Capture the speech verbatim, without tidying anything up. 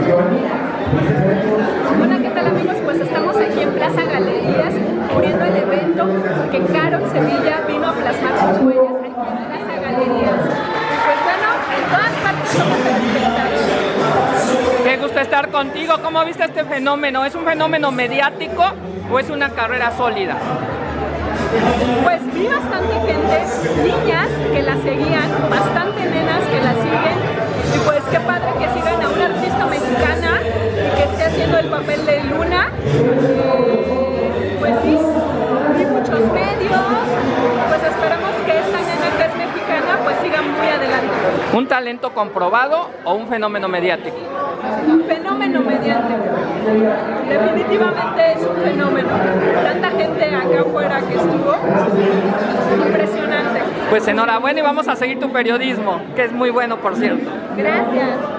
Hola, ¿qué tal amigos? Pues estamos aquí en Plaza Galerías cubriendo el evento porque Carol Sevilla vino a plasmar sus huellas aquí en Plaza Galerías. Y pues bueno, en todas partes somos espectadores. Qué gusto estar contigo. ¿Cómo viste este fenómeno? ¿Es un fenómeno mediático o es una carrera sólida? Pues vi bastante gente, niñas que la seguían, bastante nenas que la siguen, y pues qué padre que sigan a una artista mexicana y que esté haciendo el papel de Luna. Eh, pues sí, vi muchos medios, pues esperemos que esta nena que es mexicana pues siga muy adelante. ¿Un talento comprobado o un fenómeno mediático? Un fenómeno mediático, definitivamente es un fenómeno. Tanta gente acá afuera que estuvo, impresionante. Pues enhorabuena y vamos a seguir tu periodismo, que es muy bueno, por cierto. Gracias.